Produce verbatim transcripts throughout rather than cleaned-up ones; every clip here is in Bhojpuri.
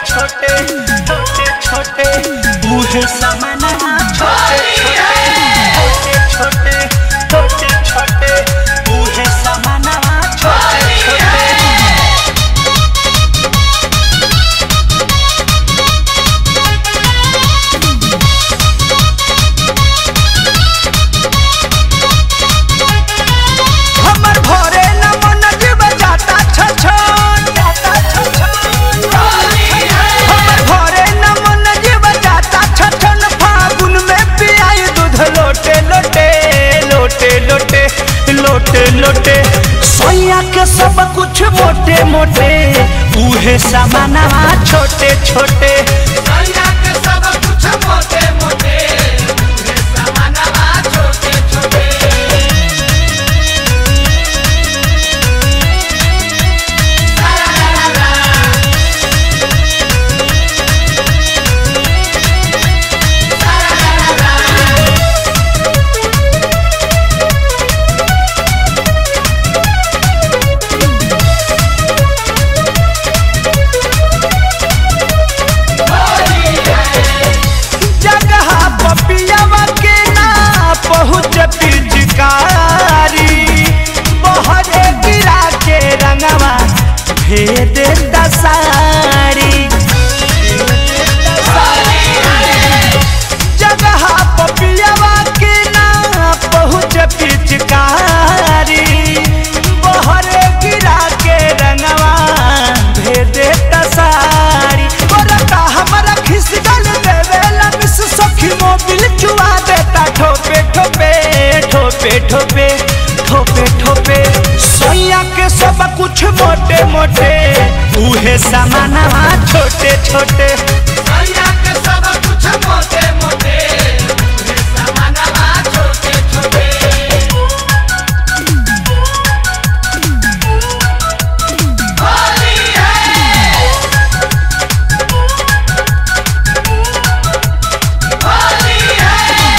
छोटे छोटे छोटे मुहे समाना छोटे छोटे छोटे छोटे छोटे मुहे समाना छोटे छोटे लोटे लोटे सोया के सब कुछ मोटे मोटे उहे समाना छोटे छोटे सोया के सब कुछ मोटे मोटे उहे समाना छोटे छोटे भेद दसारी जगह पपियावा के ना पहुँच पिचकारी बहरे गिरा के रंगवा भेद दसारी बरका हमारा खिसगल देवेला मिस सखी मोबिल चुआ देता ठोपे ठोपे ठोपे ठोपे ठोपे ठोपे सोया के सब कुछ मोटे मोटे उहे समाना छोटे छोटे सोया के सब कुछ मोटे मोटे उहे समाना छोटे छोटे होली है होली है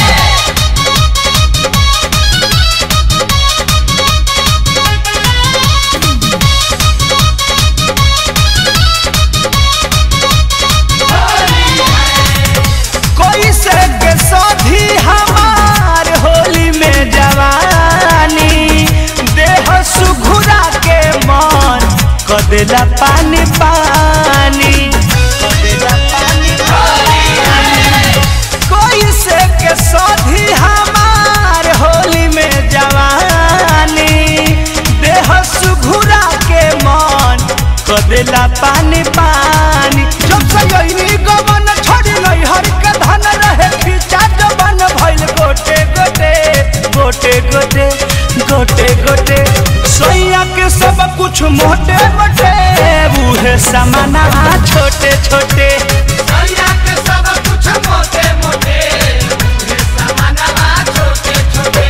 कदेला पानी पानी कदेला पानी पानी कोई से के सोधी हमार होली में जवानी देह सुघुरा के मन कदेला पानी पानी जब से यही गमन छोड़ी नहीं हर के धन रहे खींचा जबन भइल गोटे गोटे गोटे गोटे गोटे गोटे सोया के सब कुछ मोटे मोटे उहे समाना छोटे छोटे सोया के सब कुछ मोटे मोटे उहे समाना छोटे छोटे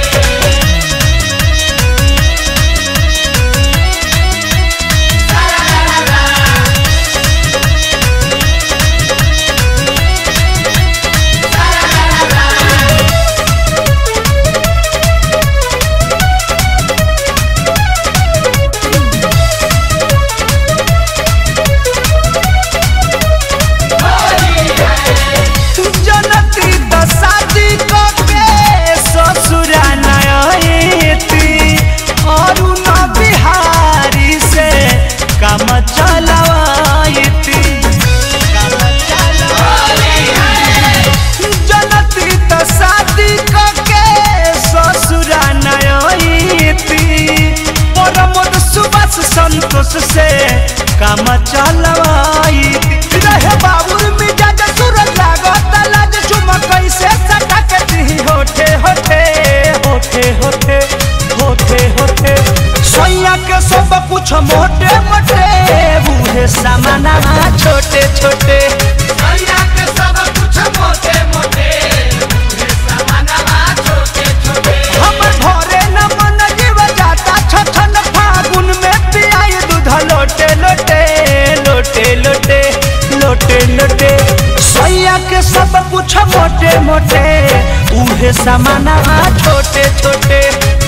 संतोष से काम चलवाई रहे बाबुर मिजाज सूरज लागत लाज चुमा कैसे सटा के दी होठे होठे होठे होठे होठे होठे सोया के सब कुछ मोटे मोटे बूढ़े समाना छोटे छोटे सोया के सब कुछ मोटे मोटे उहे समाना छोटे छोटे हमर भरे न मन जीव जाता छछन फागुन में पियाई दूध लोटे लोटे लोटे लोटे लोटे लोटे सोया के सब कुछ मोटे मोटे उहे समाना छोटे छोटे।